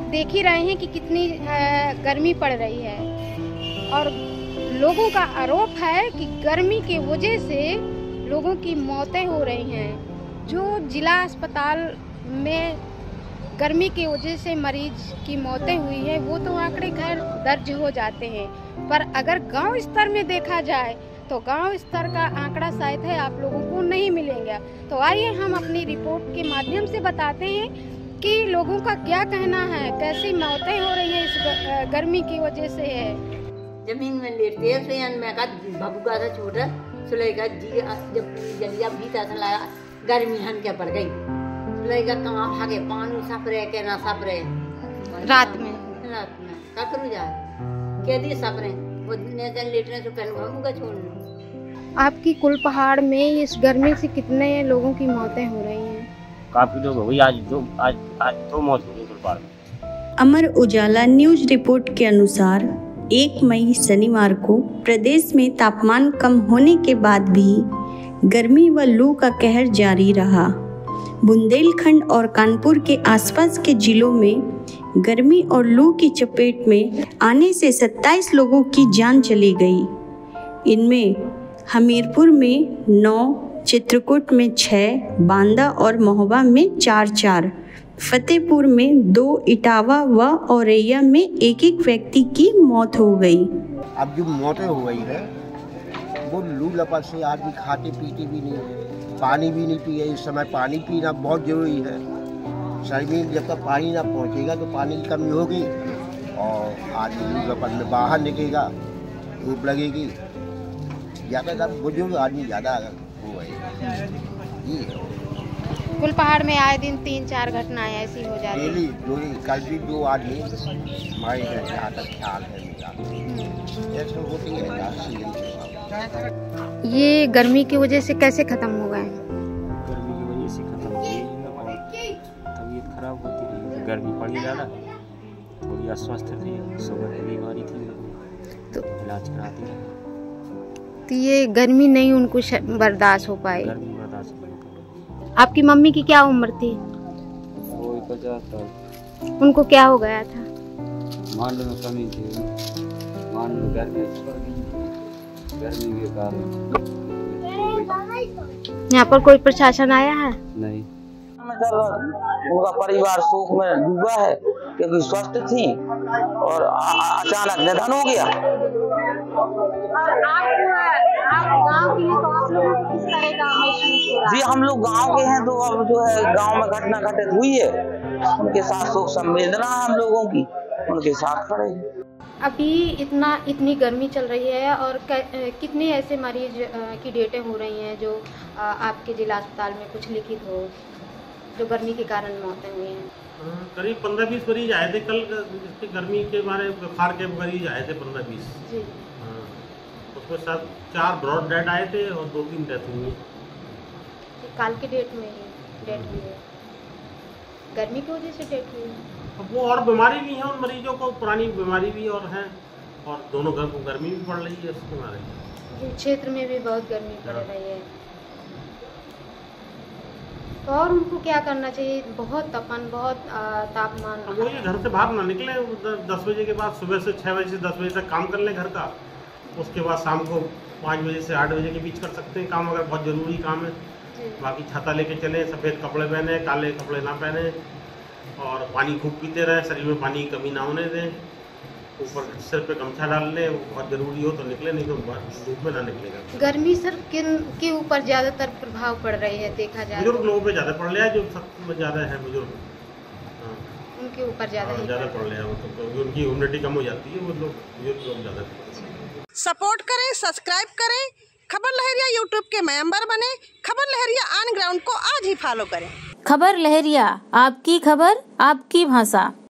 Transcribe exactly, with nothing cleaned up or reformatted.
देख ही रहे हैं कि कितनी गर्मी पड़ रही है और लोगों का आरोप है कि गर्मी की वजह से लोगों की मौतें हो रही हैं। जो जिला अस्पताल में गर्मी की वजह से मरीज की मौतें हुई है वो तो आंकड़े खैर दर्ज हो जाते हैं, पर अगर गांव स्तर में देखा जाए तो गांव स्तर का आंकड़ा शायद है आप लोगों को नहीं मिलेगा। तो आइए हम अपनी रिपोर्ट के माध्यम से बताते हैं कि लोगों का क्या कहना है, कैसी मौतें हो रही हैं इस गर्मी की वजह से है। जमीन में लेटते हैं फिर मैं कहा बाबू का था छोटा सुलेगा जी जब जलिया भी था लगा गर्मी हन क्या पड़ गई सुलेगा कहाँ भागे पानी सप रहे के ना सप रहे रात में रात में क्या करूँ जा कह दिए सप रहे वो दिन लेटने से पहले बाबू का छोड़ना। आपकी कुल पहाड़ में इस गर्मी से कितने लोगों की मौतें हो रही हैं? काफी लोग हो गई, आज दो आज आज दो मौत हो गई कुल पहाड़ में। अमर उजाला न्यूज रिपोर्ट के अनुसार एक मई शनिवार को प्रदेश में तापमान कम होने के बाद भी गर्मी व लू का कहर जारी रहा। बुंदेलखंड और कानपुर के आसपास के जिलों में गर्मी और लू की चपेट में आने से सत्ताईस लोगों की जान चली गई। इनमें हमीरपुर में नौ, चित्रकूट में छः, बांदा और महोबा में चार चार, फतेहपुर में दो, इटावा व औरैया में एक एक व्यक्ति की मौत हो गई। अब जो मौतें हो गई है वो लू लपट से आदमी खाते पीते भी नहीं है, पानी भी नहीं पिए। इस समय पानी पीना बहुत जरूरी है। शरीर में जब तक पानी ना पहुंचेगा तो पानी की कमी होगी और आदमी लू लपट में बाहर निकलेगा, धूप लगेगी। ज़्यादातर बुजुर्ग आदमी ज़्यादा हो गए। ये कुल पहाड़ में आए दिन तीन चार घटनाएं ऐसी हो जाती हैं। डेली डेली कल भी दो आदमी मारे गए, जहाँ तक ख्याल है मेरा ऐसे होती है। ये गर्मी की वजह से कैसे खत्म हो गए? गर्मी की वजह से खत्म हो गई और तबीयत खराब होती रही। गर्मी पड़ी ज़्यादा, थोड़ी अस्वस्थ थी, शुगर की बीमारी थी तो इलाज कराती रही। तो ये गर्मी नहीं उनको बर्दाश्त हो पाई। गर्मी बर्दाश्त हो पाई। आपकी मम्मी की क्या उम्र थी? वो पचास साल। उनको क्या हो गया था? मान लो कमी थी, मान लो गर्मी गर्मी के कारण। यहाँ पर कोई प्रशासन आया है? नहीं। उनका परिवार शोक में डूबा है क्योंकि स्वस्थ थी और अचानक निधन हो गया। जी हम लोग गांव के हैं तो अब जो है गांव में घटना घटित हुई है, उनके साथ शोक संवेदना है हम लोगों की, उनके साथ खड़े हैं। अभी इतना इतनी गर्मी चल रही है और कितने ऐसे मरीज की डेटें हो रही हैं जो आपके जिला अस्पताल में कुछ लिखित हो जो गर्मी के कारण मौतें हुई हैं? करीब पंद्रह बीस मरीज आए थे कल। इसके गर्मी के बारे में बुखार के मरीज आए थे पंद्रह बीस। जी। उसमें सब चार ब्रॉड डेड आए थे और दो तीन डेथ हुई। काल के डेट में ही डेथ हुई है, गर्मी की वजह से डेथ हुई है। अब वो और बीमारी भी है उन मरीजों को, पुरानी बीमारी भी और है और दोनों गर्मी भी पड़ रही है उसके बारे में। क्षेत्र में भी बहुत गर्मी पड़ रही है तो और उनको क्या करना चाहिए? बहुत तपन, बहुत तापमान। वो ये घर से बाहर ना निकले, दस बजे के बाद सुबह से छः बजे से दस बजे तक काम कर ले घर का, उसके बाद शाम को पाँच बजे से आठ बजे के बीच कर सकते हैं काम अगर बहुत ज़रूरी काम है। बाकी छाता लेके चले, सफ़ेद कपड़े पहने, काले कपड़े ना पहने और पानी खूब पीते रहे, शरीर में पानी की कमी ना होने दें। ऊपर सिर पे गमछा डाल लें, बहुत जरूरी हो तो निकले, नहीं तो धूप में ना निकलेगा। गर्मी सर किन के ऊपर ज्यादातर प्रभाव पड़ रही है देखा जाए? बुजुर्ग लोगों पे ज्यादा पड़ रहा है, जो सख्त में ज्यादा है बुजुर्ग, उनके ऊपर ज्यादा ज्यादा पड़ रहा है, तो उनकी इम्यूनिटी कम हो जाती है, वो लोग बुजुर्ग लोग ज्यादा। सपोर्ट करें, सब्सक्राइब करें, खबर लहरिया यूट्यूब के मेंबर बने, खबर लहरिया ऑन ग्राउंड को आज ही फॉलो करें। खबर लहरिया, आपकी खबर आपकी भाषा।